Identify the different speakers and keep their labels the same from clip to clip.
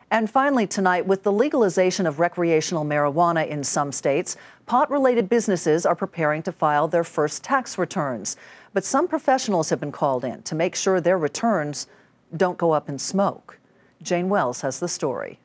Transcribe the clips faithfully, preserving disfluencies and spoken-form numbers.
Speaker 1: And finally tonight, with the legalization of recreational marijuana in some states, pot-related businesses are preparing to file their first tax returns. But some professionals have been called in to make sure their returns don't go up in smoke. Jane Wells has the story.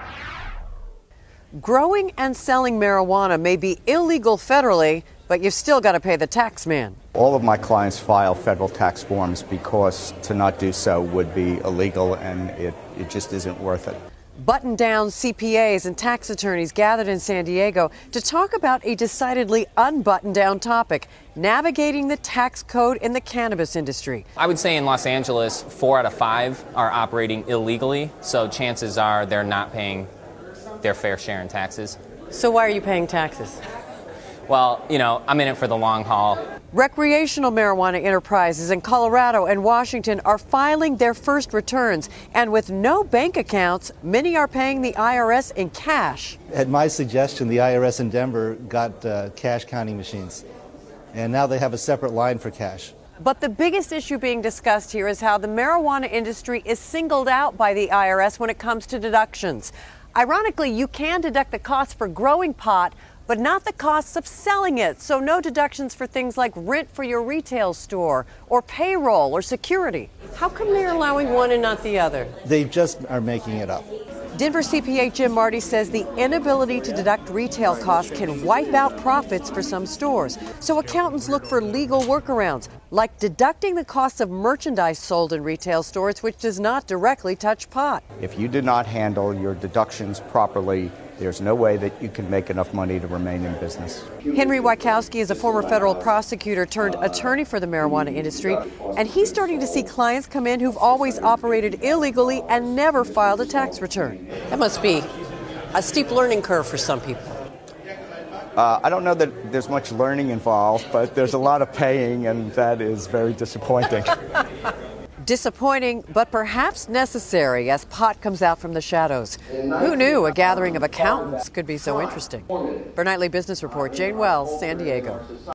Speaker 2: Growing and selling marijuana may be illegal federally, but you've still got to pay the tax man.
Speaker 3: All of my clients file federal tax forms because to not do so would be illegal, and it, it just isn't worth it.
Speaker 2: Button-down C P As and tax attorneys gathered in San Diego to talk about a decidedly unbuttoned-down topic, navigating the tax code in the cannabis industry.
Speaker 4: I would say in Los Angeles, four out of five are operating illegally, so chances are they're not paying their fair share in taxes.
Speaker 2: So why are you paying taxes?
Speaker 4: Well, you know, I'm in it for the long haul.
Speaker 2: Recreational marijuana enterprises in Colorado and Washington are filing their first returns, and with no bank accounts, many are paying the I R S in cash.
Speaker 5: At my suggestion, the I R S in Denver got uh, cash counting machines, and now they have a separate line for cash.
Speaker 2: But the biggest issue being discussed here is how the marijuana industry is singled out by the I R S when it comes to deductions. Ironically, you can deduct the costs for growing pot, but not the costs of selling it. So no deductions for things like rent for your retail store or payroll or security. How come they're allowing one and not the other?
Speaker 5: They just are making it up.
Speaker 2: Denver C P A Jim Marty says the inability to deduct retail costs can wipe out profits for some stores. So accountants look for legal workarounds, like deducting the cost of merchandise sold in retail stores, which does not directly touch pot.
Speaker 3: If you did not handle your deductions properly, there's no way that you can make enough money to remain in business.
Speaker 2: Henry Wachowski is a former federal prosecutor turned attorney for the marijuana industry, and he's starting to see clients come in who've always operated illegally and never filed a tax return. That must be a steep learning curve for some people.
Speaker 3: Uh, I don't know that there's much learning involved, but there's a lot of paying, and that is very disappointing.
Speaker 2: Disappointing, but perhaps necessary as pot comes out from the shadows. Who knew a gathering of accountants could be so interesting? For Nightly Business Report, Jane Wells, San Diego.